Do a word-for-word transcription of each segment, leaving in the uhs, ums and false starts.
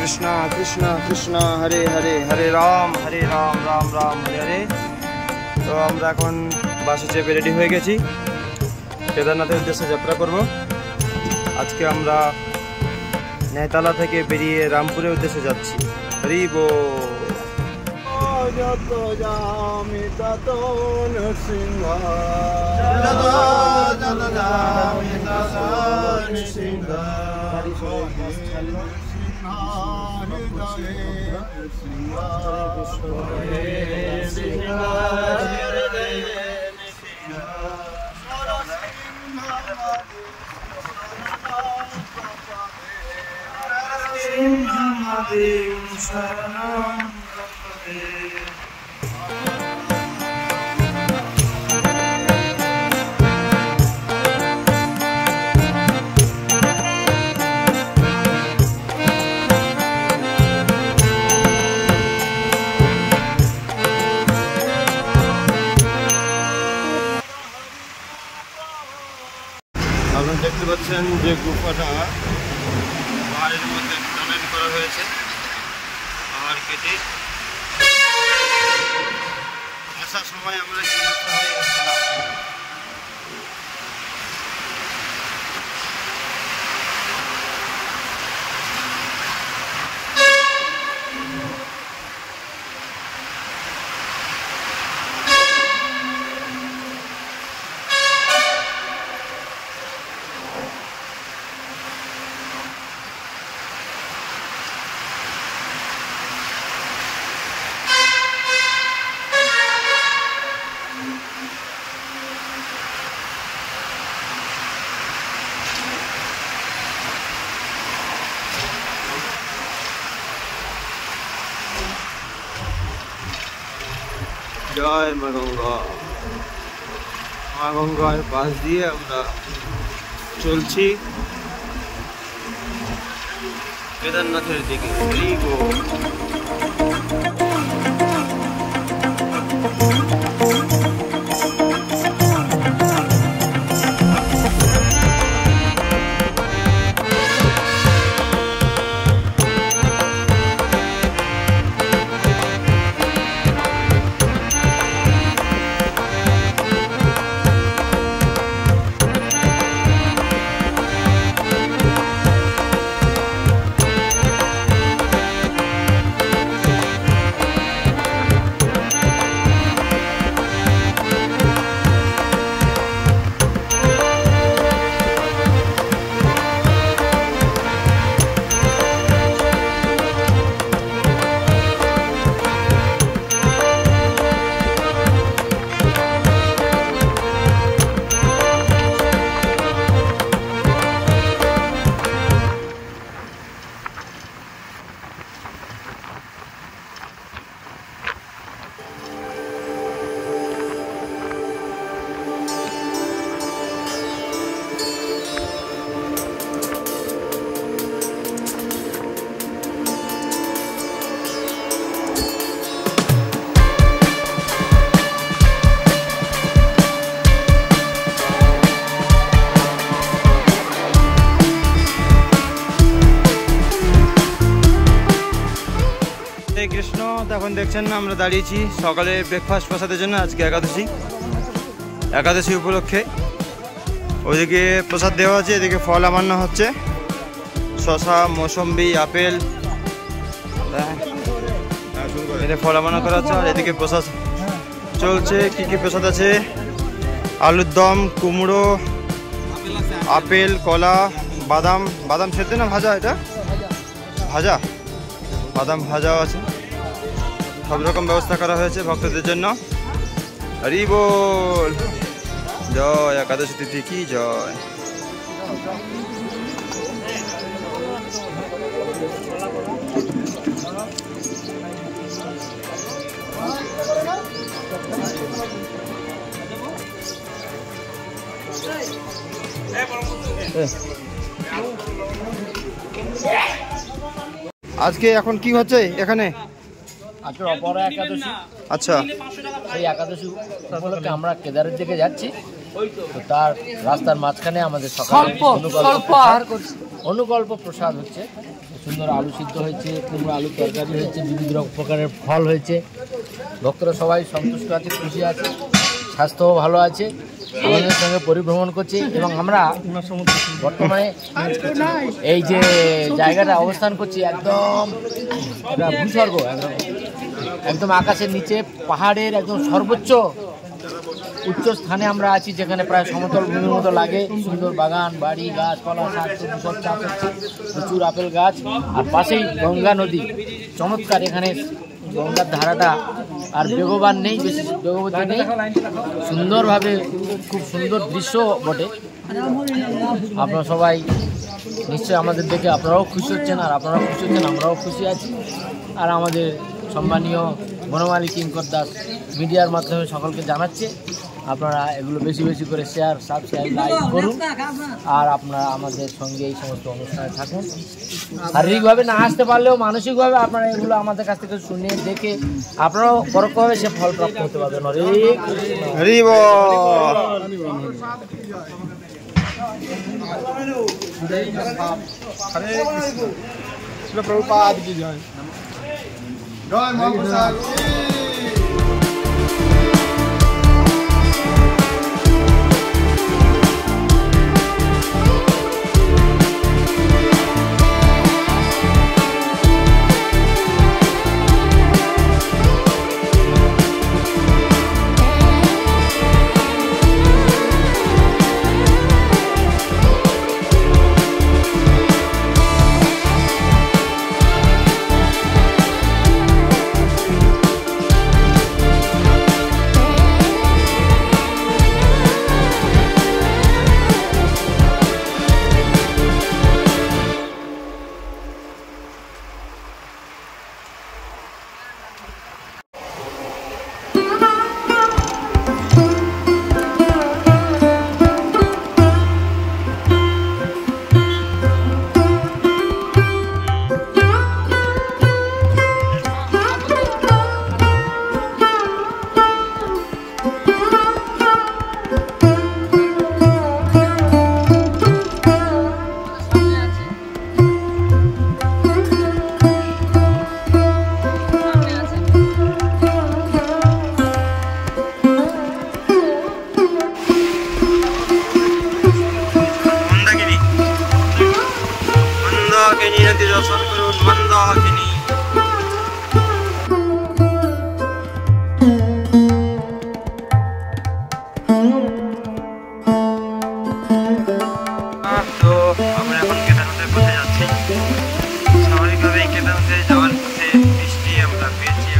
कृष्ण कृष्ण कृष्ण हरे हरे हरे राम हरे राम राम राम हरे हरे। तो আমরা এখন বাসে চেপে রেডি হয়ে গেছি, কেদারনাথের উদ্দেশ্যে যাত্রা করব। আজকে আমরা নেতালা থেকে বেরিয়ে রামপুরের উদ্দেশ্যে যাচ্ছি। হরি বল। যত যামি তত নৃসিংহ, যত যত যামি তত নৃসিংহ, আপনারা দেখতে পাচ্ছেন যে গুফাটা পাহাড়ের মধ্যে টানেল করা হয়েছে। পাহাড় কেটে আসার সময় আমরা চিন্তা হয়ে গেছিলাম। জয় মা গঙ্গা। মা গঙ্গার পাশ দিয়ে আমরা চলছি কেদারনাথের দিকে। কৃষ্ণ। এখন দেখছেন না আমরা দাঁড়িয়েছি সকালে ব্রেকফাস্ট প্রসাদের জন্য। আজকে একাদশী, একাদশী উপলক্ষে ওইদিকে প্রসাদ দেওয়া আছে, এদিকে ফল আমান্য হচ্ছে, শশা, মৌসম্বি, আপেল, এদিকে ফল আমান্য করা হচ্ছে। আর এদিকে প্রসাদ চলছে। কি কি প্রসাদ আছে? আলুর দম, কুমড়ো, আপেল, কলা, বাদাম। বাদাম সেদ্ধ না ভাজা? এটা ভাজা, বাদাম ভাজাও আছে। সব রকম ব্যবস্থা করা হয়েছে ভক্তদের জন্য। হরি বল। জয় একাদশী তিথি কি জয়। আজকে এখন কি হচ্ছে এখানে? আজকে অপরা একাদশী। আচ্ছা, এই একাদশী উপলক্ষে আমরা কেদারের দিকে যাচ্ছি। তো তার রাস্তার মাঝখানে আমাদের সকালে অনুকল্প প্রসাদ হচ্ছে। সুন্দর আলু সিদ্ধ হয়েছে, কুমড়ো আলু তরকারি হয়েছে, বিভিন্ন রকম প্রকারের ফল হয়েছে। ভক্তরা সবাই সন্তুষ্ট আছে, খুশি আছে, স্বাস্থ্যও ভালো আছে, আমাদের সঙ্গে পরিভ্রমণ করছে। এবং আমরা বর্তমানে এই যে জায়গাটা অবস্থান করছি একদম একটা ভূস্বর্গ, একদম একদম আকাশের নিচে পাহাড়ের একদম সর্বোচ্চ উচ্চ স্থানে আমরা আছি, যেখানে প্রায় সমতল ভূমির মতো লাগে। সুন্দর বাগান, বাড়ি, গাছপালা, শাকসবজি সব চাষ হচ্ছে, প্রচুর আপেল গাছ, আর পাশেই গঙ্গা নদী। চমৎকার এখানে গঙ্গার ধারাটা আর বেগবান নেই, বেশি বেগবতী নেই, সুন্দরভাবে খুব সুন্দর দৃশ্য বটে। আপনারা সবাই নিশ্চয়ই আমাদের দেখে আপনারাও খুশি হচ্ছেন, আর আপনারাও খুশি হচ্ছেন, আমরাও খুশি আছি। আর আমাদের সম্মানীয় বনমালী কিঙ্কর দাস মিডিয়ার মাধ্যমে সকলকে জানাচ্ছে আপনারা এগুলো বেশি বেশি করে শেয়ার, সাবস্ক্রাইব, লাইক করুন, আর আপনারা আমাদের সঙ্গে এই সমস্ত অনুষ্ঠানে থাকুন। শারীরিকভাবে না আসতে পারলেও মানসিকভাবে আপনারা এগুলো আমাদের কাছ থেকে শুনে দেখে আপনারাও পরোক্ষভাবে সে ফল প্রাপ্ত হতে পারবেন। হরে হরি বল। प्रभुपाद की जय। जय महाप्रसाद। দর্শন করুন মন্দাকিনী। তো আমরা এখন কেদারনাথের পথে যাচ্ছি। স্বাভাবিকভাবে কেদারনাথে যাওয়ার পথে বৃষ্টি আমরা পেয়েছি।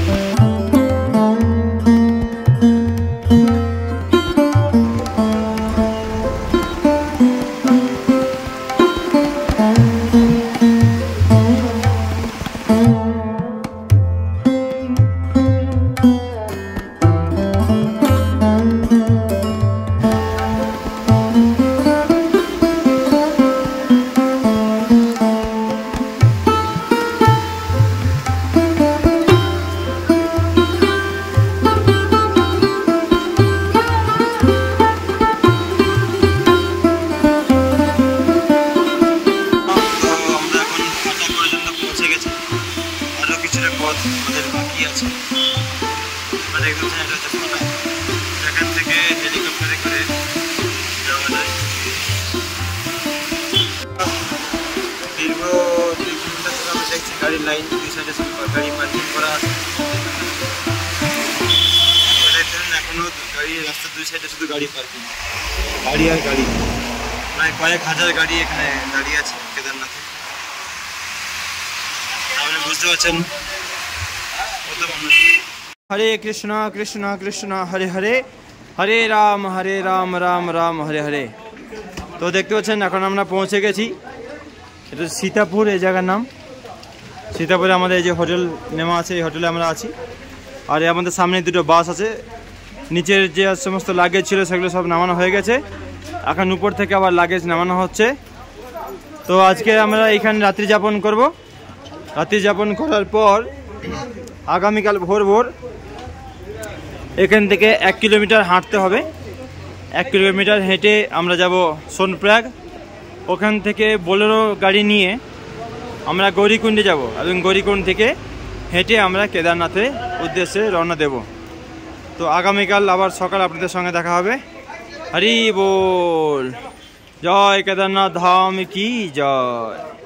এখান থেকে হেলিকপ্টারে করে যাওয়া যায়। দীর্ঘ দুই কিলোমিটার ধরে আমরা দেখছি গাড়ির লাইন, দুই সাইডে গাড়ি পার্কিং করা আছে। এখনো গাড়ি রাস্তার দুই সাইডে শুধু গাড়ি পার্কিং, গাড়ি আর গাড়ি, প্রায় কয়েক হাজার গাড়ি এখানে দাঁড়িয়ে আছে কেদারনাথে। তাহলে বুঝতে পারছেন কত মানুষ। হরে কৃষ্ণ কৃষ্ণ কৃষ্ণ হরে হরে, হরে রাম হরে রাম রাম রাম হরে হরে। তো দেখতে পাচ্ছেন এখন আমরা পৌঁছে গেছি, এটা সীতাপুর এই জায়গার নাম। সীতাপুরে আমাদের এই যে হোটেল নেওয়া আছে, এই হোটেলে আমরা আছি। আর আমাদের সামনে দুটো বাস আছে, নিচের যে সমস্ত লাগেজ ছিল সেগুলো সব নামানো হয়ে গেছে, এখন উপর থেকে আবার লাগেজ নামানো হচ্ছে। তো আজকে আমরা এখানে রাত্রি যাপন করব। রাত্রি যাপন করার পর আগামীকাল ভোর ভোর এখান থেকে এক কিলোমিটার হাঁটতে হবে। এক কিলোমিটার হেঁটে আমরা যাব সোনপ্রয়াগ। ওখান থেকে বোলেরো গাড়ি নিয়ে আমরা গৌরীকুণ্ডে যাব এবং গৌরীকুণ্ড থেকে হেঁটে আমরা কেদারনাথের উদ্দেশ্যে রওনা দেব। তো আগামীকাল আবার সকাল আপনাদের সঙ্গে দেখা হবে। হরি বল, জয় কেদারনাথ ধাম কি জয়।